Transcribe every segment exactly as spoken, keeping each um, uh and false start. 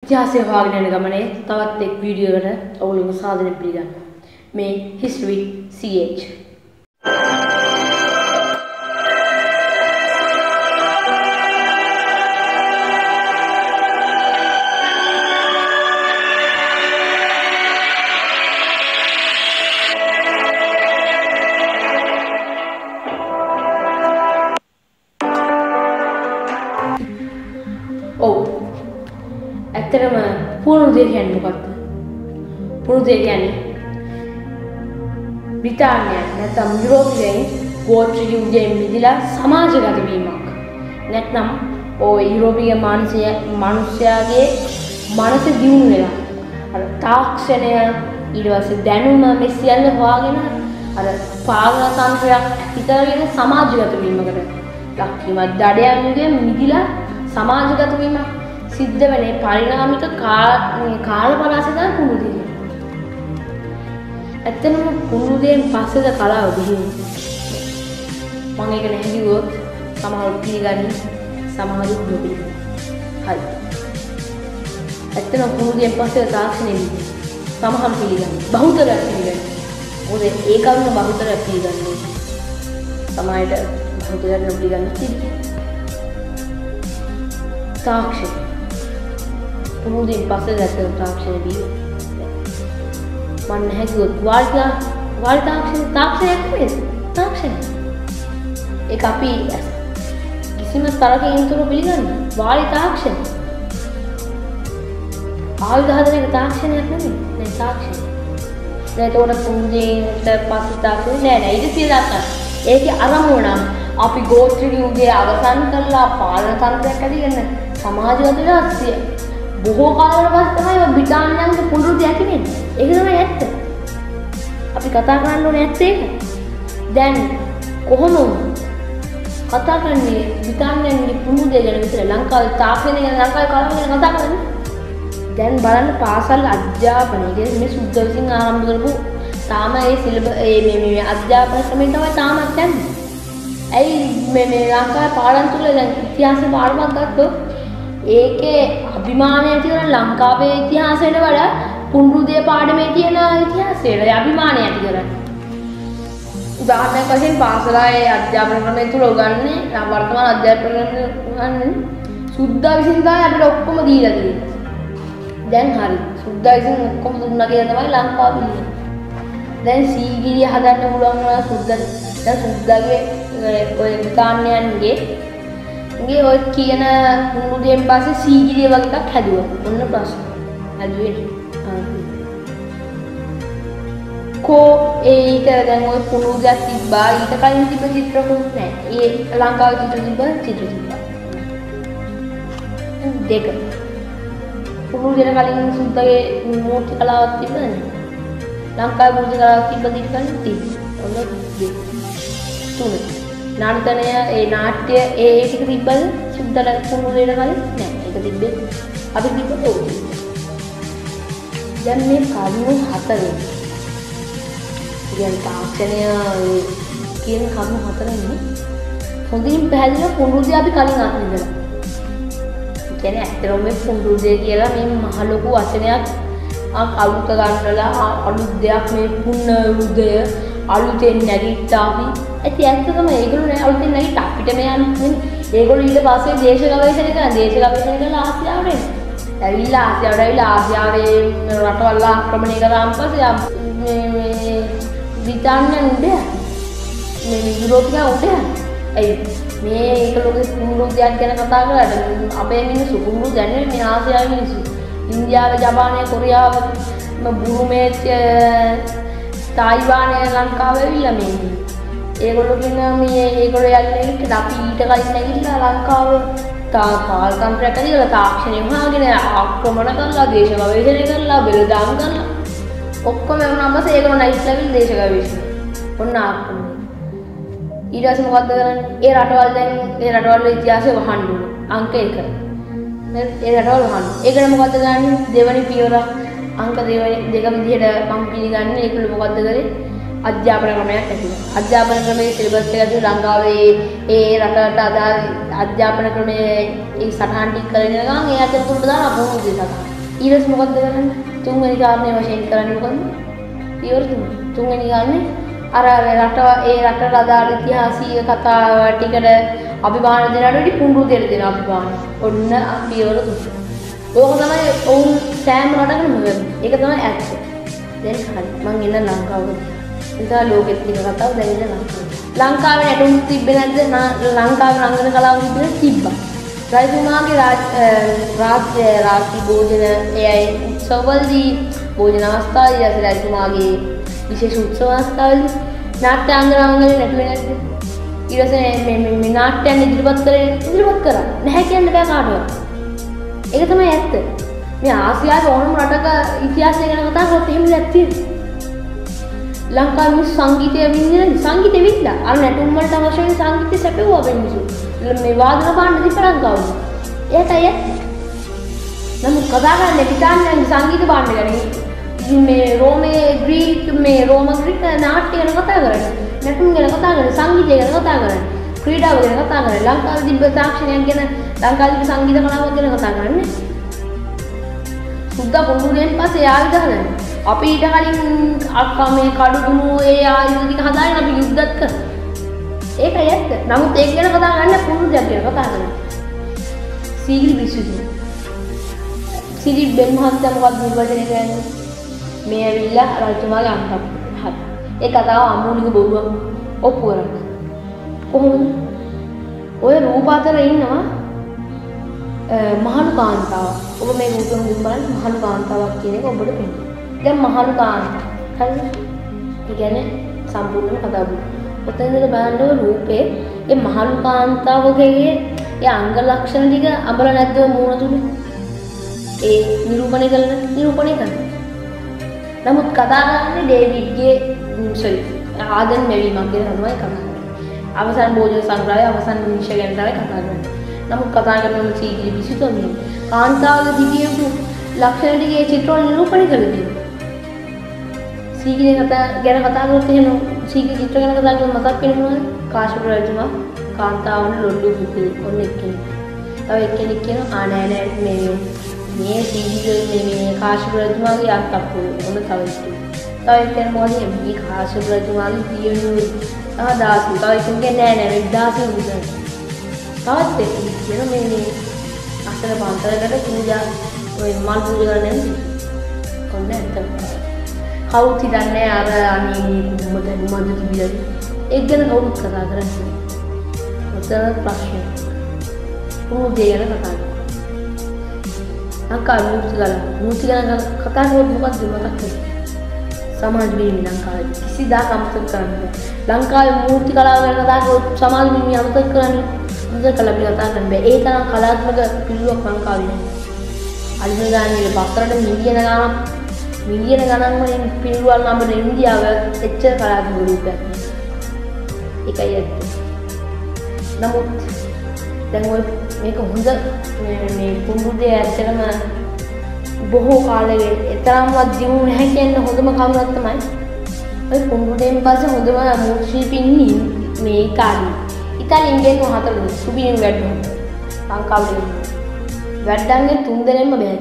ඉතිහාසය හොයාගෙන යන ගමනේ තවත් එක් වීඩියෝ එකට ඔයගොල්ලෝ සාදරයෙන් පිළිගන්නවා. මේ History C H. Oh. ඇත්තටම පුනරුදය කියන්නේ මොකක්ද? පුනරුදය කියන්නේ බ්‍රිතාන්‍යයන් නැත්නම් යුරෝපීයන් ගෝත්‍ර යුද්ධයෙන් මිදලා සමාජගත වීමක්. නැත්නම් ඔය යුරෝපීය මානසික මිනිස්යාගේ මනස දියුණු වෙලා අර තාක්ෂණය ඊට පස්සේ දැනුම මේ සියල්ල හොයාගෙන අර පාලන තන්ත්‍රයක් හිතරගෙන සමාජගත වීමකට ලක් වීමක්. දඩයන්ගෙන් මිදලා සමාජගත වීමක් සිද්ධ වෙන්නේ පරිණාමික කාල පරාසය තමයි පුනරුදය. ඇත්තටම පුනරුදයෙන් පස්සේද කලාව බිහිවෙන්නේ. මම ඒක නැහැ කිව්වොත් සමහරව පිළිගන්නේ සමහරව නොපිළිගන්නේ. හරි. ඇත්තටම පුනරුදයෙන් පස්සේ තාක්ෂණය බිහිවෙන්නේ. සමහර පිළිගන්නේ. බහුතරයක් පිළිගන්නේ. මොකද ඒ කරුණ බහුතරයක් පිළිගන්නේ. සමාජයට බහුතරයක් නොපිළිගන්නේ තිබ්බේ. තාක්ෂණය පුනරුදයෙන් පස්සේ දැක්ක තාක්ෂණය බිහිවෙන්නේ. මම නැහැ කිව්වොත් වාර්තා වාර්තා තාක්ෂණ තාක්ෂණයක් නෙවෙයි තාක්ෂණය. ඒක අපි කිසිම තරකින් තුරු පිළිගන්නේ වාර්තා තාක්ෂණය. ආයුධ හදන එක තාක්ෂණයක් නෙවෙයි නේ තාක්ෂණය. දැන් ඒකට පුනරුදයෙන් පස්සේ තාක්ෂණය නෑ නෑ ඊට සියදා ගන්න. ඒකේ අරමුණ නම් අපි ගෝත්‍ර යුගය අවසන් කරලා පාලන තන්ත්‍රයක් ඇතිවෙන්න සමාජගත වෙලා බොහෝ කාලවල පස්සේ තමයි බ්‍රිතාන්‍යයන්ගේ පුනරුදය ඇති වෙන්නේ. ඒක තමයි ඇත්ත. අපි කතා කරන්න ඕනේ ඇත්ත ඒක. දැන් කොහොමද කතා කරන්නේ බ්‍රිතාන්‍යයන්ගේ පුනරුදය ගැන විතර ලංකාවේ තාක්ෂණය ගැන ලංකාවේ කලාව ගැන කතා කරන්නේ. දැන් බලන්න පාසල් අධ්‍යාපනය කියන්නේ මේ සුද්ධ විසින් ආරම්භ කරපු තාම ඒ සිලබස් මේ මේ අධ්‍යාපන ක්‍රමය තමයි තාමත් යන්නේ. ඇයි මේ මේ ලංකාවේ පාඩම් තුල දැන් ඉතිහාස පාඩමක් ගත්තොත් ඒකේ අභිමානය ඇති කරන ලංකාවේ ඉතිහාසයට වඩා පුනරුදය පාඩමේ තියෙන ඉතිහාසයට අභිමානය ඇති කරගන්න. උදාහරණයක් වශයෙන් පාසලේ අධ්‍යාපන ක්‍රමය තුල උගන්වන්නේ වර්තමාන අධ්‍යාපන ක්‍රමය උගන්වන්නේ සුද්ධ විසින් තමයි අපිට ඔක්කොම දීලා තියෙන්නේ. දැන් හරි සුද්ධ විසින් ඔක්කොම දුන්නා කියලා තමයි ලංකාවේ ඉන්නේ. දැන් සීගිරිය හදන්න පුළුවන් වුණා සුද්ධ දැන් සුද්ධගේ ඔය බ්‍රිතාන්‍යයන්ගේ ගේ ඔය කියන පුනරුදයෙන් පස්සේ සීගිරිය වගේ එකක් හැදුවා. ඔන්න ප්‍රශ්න. හැදුවේ කෝ ඒට දැන් ඔය පුනරුදයක් තිබ්බා ඊට කලින් තිබ්බ චිත්‍රකුත් නැහැ. ඒ ලංකාවේ චිත්‍ර තිබ්බ චිත්‍ර තිබ්බා. දෙක. පුනරුදයට කලින් සුද්ධගේ මූර්ති කලාවක් තිබ්බද නැහැ. ලංකාවේ මූර්ති කලාවක් තිබ්බද ඊට කලින් තිබ්බා. ඔන්න දෙක. තුන. නාට්‍යය ඒ නාට්‍ය ඒ ඒ ටික තිබ්බද සුද්ධට පුනරුදයට කලින් නෑ ඒක තිබ්බේ අපි තිබ්බ ඕක. දැන් මේ කරුණු හතරෙන් කියන්නේ තාක්ෂණය කියන කරුණු හතරෙන් හොඳින් පැහැදිලිව පුනරුදය අපි කලින් අත්විඳලා. ඒ කියන්නේ ඇත්තටම මේ පුනරුදය කියලා මේ මහ ලොකු වචනයක් අලුත ගන්නලා අලුත් දෙයක් මේ පුනරුදය අලුතෙන් නැගිට්ටා අපි ඇති ඇත්ත තමයි ඒගොල්ලෝ නෑ අලුතෙන් නැගිට්ටා අපිට මේ යන්නේ ඒගොල්ලෝ ඊට පස්සේ දේශ ගවේෂණය කරන දේශ ගවේෂණය කරලා ආසියාවට එනවා ඇවිල්ලා ආසියාවට ඇවිල්ලා ආසියාවේ රටවල් ආක්‍රමණය කරාම පස්සේ මේ මේ බ්‍රිතාන්‍යයන් උඩ මේ යුරෝපියා උඩ ඇයි මේ ඒගොල්ලෝගේ පුනරුදයක් ගැන කතා කරලා අපේ මිනිස්සු පුනරුද දැන්නේ මේ ආසියාවේ මිනිස්සු ඉන්දියාව ජපානය කොරියාව බුරුමේ තායිවානය ලංකාව ඇවිල්ලා මේ ඒගොල්ලෝ කියන මේ ඒගොල්ලෝ යන්නේ ඉතින් අපි ඊට කලින් නැගිටලා ලංකාව තා කාල තන්ත්‍රයක් ඇතිවලා තාක්ෂණය වහගෙන ආක්‍රමණ කරලා දේශ ගවේෂණය කරලා බෙලදාම් කරලා ඔක්කොම වුණාම පස්සේ ඒගොල්ලෝ නැගිටලා ඇවිල්ලා දේශ ගවේෂණය ඔන්න ආක්‍රමණය ඊට පස්සේ මොකද්ද කරන්නේ ඒ රටවල් දැන් ඒ රටවල් වල ඉතිහාසය වහන්න ඕන අංක එක ඒ රටවල් වහන්න ඒකට මොකද්ද ගන්නේ දෙවනි පියවර අංක දෙක විදිහට මම පිළිගන්නේ ඒගොල්ලෝ මොකද්ද කරේ අධ්‍යාපන ක්‍රමයක් ඇතිවෙනවා. අධ්‍යාපන ක්‍රමයේ සිලබස් එක ඇතුළේ ලංකාවේ ඒ රටට අදාළ අධ්‍යාපන ක්‍රමයේ ඒ සටහන් ටික කරගෙන ගමන් ඒ අතරතුරට දාන අපුරුදු සටහන්. ඊළඟ මොකද්ද කරන්නේ? තුන්වෙනි කාරණේ වශයෙන් කරන්නේ මොකද්ද? පියවර තුන. තුන්වෙනි කාරණේ අර රට ඒ රටට අදාළ ඉතිහාසීය කතා ටිකට අභිමාන දෙනාට වැඩි පුඬු දෙන්න දෙන අභිමාන. ඔන්න පියවර තුන. ඕක තමයි ඔවුන් සෑම රටකම වෙන්නේ. ඒක තමයි ඇත්ත. දැන් හරි. මං එන්න ලංකාවට. ඉතින් ලෝකෙත් තියෙන කතාව දැන් ඉන්න ලංකාවේ. ලංකාවේ නැටුම් තිබ්බේ නැද්ද? ලංකාවේ රංගන කලාව තිබ්බා. රජතුමාගේ රාජ්‍ය රාජ්‍ය භෝජන එයයි උත්සවවලදී භෝජන අවස්ථාවේදී අස රජතුමාගේ විශේෂ උත්සව අවස්ථාවේදී නාට්‍යාංගනාවන්ගේ නැටුවේ නැද්ද? ඊට පස්සේ මේ මේ නාට්‍යයන් ඉදිරිපත් කරේ ඉදිරිපත් කරා. නැහැ කියන්න බෑ කාටවත්. ඒක තමයි ඇත්ත. මේ ආසියාවේ ඕනම රටක ඉතිහාසය ගැන කතා කරොත් එහෙම නැති. ලංකාවේ සංගීතය විඳින සංගීතෙ විඳලා අර නැටුම් වලට අවශ්‍ය වෙන සංගීතය සැපෙවුවා වෙනසු. මේ වාදන බාන්න දිපරක් ගාවු. ඒකයි ඇත්ත. නමුත් කතා කරන්නේ පිටාන්නේ සංගීත බාන්න ගැන. මේ රෝමේ ග්‍රීක මේ රෝම ග්‍රීක නාට්‍ය ගැන කතා කරන්නේ. නැටුම් ගැන කතා කරන්නේ සංගීතය ගැන කතා කරන්නේ. ක්‍රීඩාව ගැන කතා කරන්නේ. ලංකාවේ තිබ්බ තාක්ෂණයක් ගැන ලංකාවේ සංගීත කලාවක් ගැන කතා කරන්නේ. සුද්දා පොඩුරෙන් පස්සේ ආයුධ හදන්නේ. අපි ඊට කලින් අක්කා මේ කඩු දුනු ඒ ආයුධ ටික හදාගෙන අපි යුද්ධත් කරා. ඒකයි ඇත්ත. නමුත් ඒක ගැන කතා කරන්නේ පුරුදු දෙයක් ගැන කතා කරන්නේ. සීගිරි විශ්වවිද්‍යාලය. සීගිරි බෙන් මහත්තයා මොකක්ද නිර්වචනය කරන්නේ? මේ ඇවිල්ලා රජතුමාගේ අංකම් හත්. ඒ කතාව අමූලික බොරුවක් ඔප්පු කරනවා. කොහොමද? ඔය රූප අතර ඉන්නවා මහලු කාන්තාවක්. ඔබ මේ රූපෙන් බලන්න මහලු කාන්තාවක් කියන එක ඔබට පේනවා. දැන් මහලු කාන්තාව. හරිද? ඒ කියන්නේ සම්පූර්ණ කතාව. ඔතනද බලන්න රූපේ ඒ මහලු කාන්තාවගේ ඒ අංග ලක්ෂණ ටික අඹල නැද්ද මූණ තුනේ? ඒ නිරූපණය කරන නිරූපණය කරන. නමුත් කතා කරන්නේ ඩේවිඩ්ගේ සොරි ආදන් මෙවීමක් ගැන තමයි කතා කරන්නේ. අවසන් භෝජන සංග්‍රහය අවසන් නිමිෂ ගැන තමයි කතා කරන්නේ. නමුත් කතා කරන සීගිරි විසුතුමිය කාන්තාවගේ දිවියපු ලක්ෂණ ටිකේ චිත්‍රවල නිරූපණය කරලා තියෙනවා. සීගිරි කතා ගැන කතා කරද්දී එහෙනම් සීගිරි චිත්‍ර ගැන කතා කරද්දී මතක් වෙන්නේ මොනවද? කාශ්‍යප රජතුමා කාන්තාවන් ලොල්ලු පුතේ ඔන්න එක්කෙනෙක්. තව එක්කෙනෙක් කියනවා ආ නෑ නෑ මේ මේ සීගිරි මේ මේ කාශ්‍යප රජතුමාගේ අත්අප්පු ඔන්න තව එක්කෙනෙක්. තව එක්කෙනෙක් මොකද මේ කාශ්‍යප රජතුමාගේ දියණිය ආ දාසි තව එක්කෙනෙක් නෑ නෑ මේ දාසි උදේ. තවත් එක්කෙනෙක් කියන මේ මේ අසල පන්තරකට පූජා ඔය මල් පූජා කරන්නේ නැද්ද? ඔන්න ඇත්තම. කවුරුත් හිතන්නේ අර අනේ මොකද මොකද කිව්වද? ඒක ගැන කවුරුත් කතා කරන්නේ. ඔතන ප්‍රශ්නේ. මොකද ගැන කතා කරන්නේ? අක්කා මූර්ති ගල මූර්ති ගැන කතා කරොත් මොකද්ද මතක් වෙන්නේ? සමාජ බිහිවීම ලංකාවේ කිසිදාක අමතක කරන්නේ නැහැ. ලංකාවේ මූර්ති කලාව ගැන කතා කරොත් සමාජ බිහිවීම අමතක කරන්නේ මොකද කලා අපි කතා කරන්නේ බෑ. ඒ තරම් කලාත්මක පිළිවෙලක් ලංකාවේ නැහැ. අලින ගානේ බස්තරට මිලියන ගණන් මිලියන ගණන් වලින් පිළිවෙල නම්බර ඉන්දියාව එච්චර කලාත්මක රූපයක් නෑ. ඒකයි ඇත්ත. නමුත් දැන් ඔය මේක හොඳ මේ මේ පුරුද්දේ ඇත්තටම බොහෝ කාලෙක එතරම්වත් දිනු නැහැ කියන හොඳම කරුණක් තමයි ඔය පුරුද්දෙන් පස්සේ හොඳම මූර්ති ශිල්පී ඉන්නේ මේ ඉතාලියේ. ඉතාලියෙන් ගෙන්න හතර සුබින් වැඩුණා. ලංකාවේ වැඩන්නේ තුන් දෙනෙක්ම බෑ.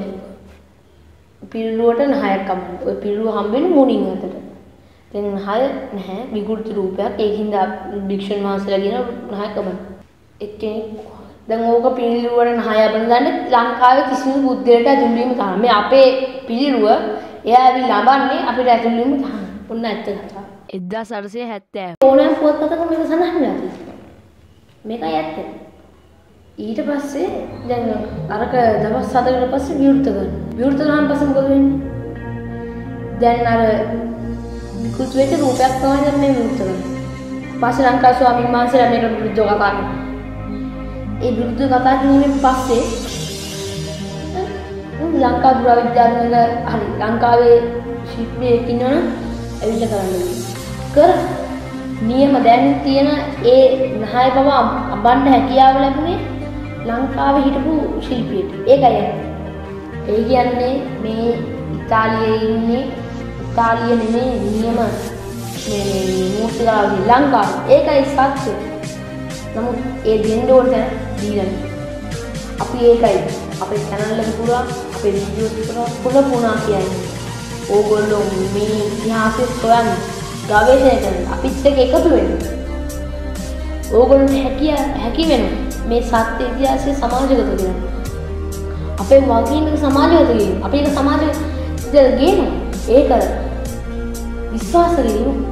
පිළිලුවට නහයක් කමන්න. ඔය පිළිලුව හම්බෙන්නේ මුණින් අතට. දැන් නහය නැහැ විකෘති රූපයක්. ඒකින්ද භික්ෂුන් වහන්සේලා කියන නහය කමන්න. එක්කෙනෙක් දැන් ඕක පිළිලුවට නහය බඳන්නේ ලංකාවේ කිසිම බුද්ධයට ඇතුළු වීම තමයි. මේ අපේ පිළිලුව එයා ඇවිල්ලා ලබන්නේ අපිට ඇතුළු වීම තමයි. ඔන්න ඇත්ත කතාව. එක්දාස් අටසිය හැත්තෑ. ඕනෑම පුවත්පතක මේක සඳහන් වෙලා තියෙනවා. මේකයි ඇත්ත. ඊට පස්සේ දැන් අරක දවස් හතකට පස්සේ විවෘත කරනවා. විවෘත කරාන් පස්සේ මොකද වෙන්නේ? දැන් අර විකෘති වෙච්ච රූපයක් තමයි දැන් මේ විවෘත කරන්නේ. පස්සේ ලංකා ස්වාමීන් වහන්සේලා මේකට විරුද්ධව කතා කරනවා. ඒ විරුද්ධ කතා කිරීමෙන් පස්සේ ලංකා පුරාවිද්‍යාත්මක හරි ලංකාවේ ශිල්පියෙක් ඉන්නවනම් ඇවිල්ලා කරන්න කර නියම දැන් තියෙන ඒ නහය පව අඹන්න හැකියාව ලැබුණේ ලංකාවේ හිටපු ශිල්පියෙක්. ඒකයි. ඒ කියන්නේ මේ ඉතාලියේ ඉන්නේ ඉතාලිය නෙමෙයි නියම මේ මූර්ති කලාවේ ලංකාවේ. ඒකයි සත්‍ය. නමුත් ඒ දෙන්න ඕන දීලා අපි ඒකයි අපේ channel එක පුරා අපේ වීඩියෝ පුරා පුරා කියන්නේ. ඕගොල්ලෝ මේ ඉතිහාසය සොයන්න ගවේෂණය කරන්න අපිත් එක්ක එකතු වෙන්න. ඕගොල්ලන්ට හැකිය හැකි වෙනවා මේ සත්‍ය ඉතිහාසයේ සමාජගත කරගන්න. අපේ වගකීම් එක සමාජගත කිරීම. අපි ඒක සමාජයට ගේනවා. ඒක විශ්වාස කිරීම